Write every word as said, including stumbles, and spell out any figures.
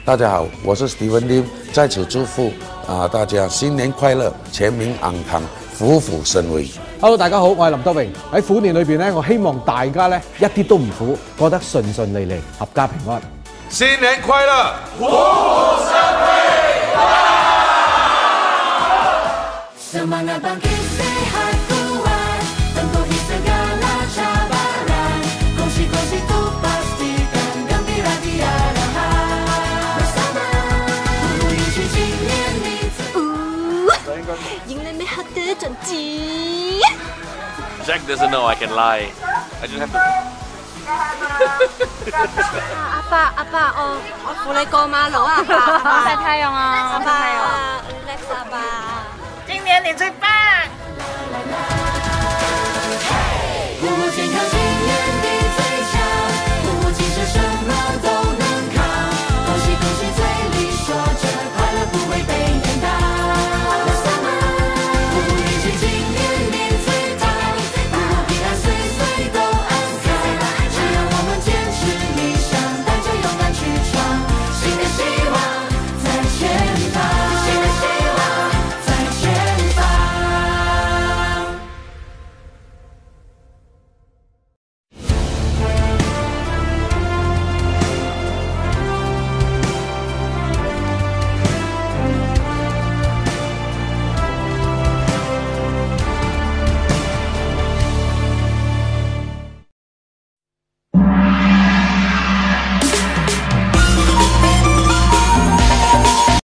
大家好，我是 Steven Lim， 在此祝福啊大家新年快樂，全民安康，虎虎生威。 Hello， 大家好，我係林德榮。喺虎年裏邊咧，我希望大家咧一啲都唔苦，過得順順利利，合家平安。 新年快樂，虎虎生威。Semangat bangkit sehat kuat, tempuhi segala cabaran. Kongsi-kongsi tu pastikan gembira tiada had. Bersama, 一起纪念你。 迎来美好的转机。 Jack doesn't know I can lie. I just have to. 阿爸，阿爸，我我扶你過馬路啊！阿爸， 曬太陽啊！ 阿爸，叻阿爸。 今年你最棒！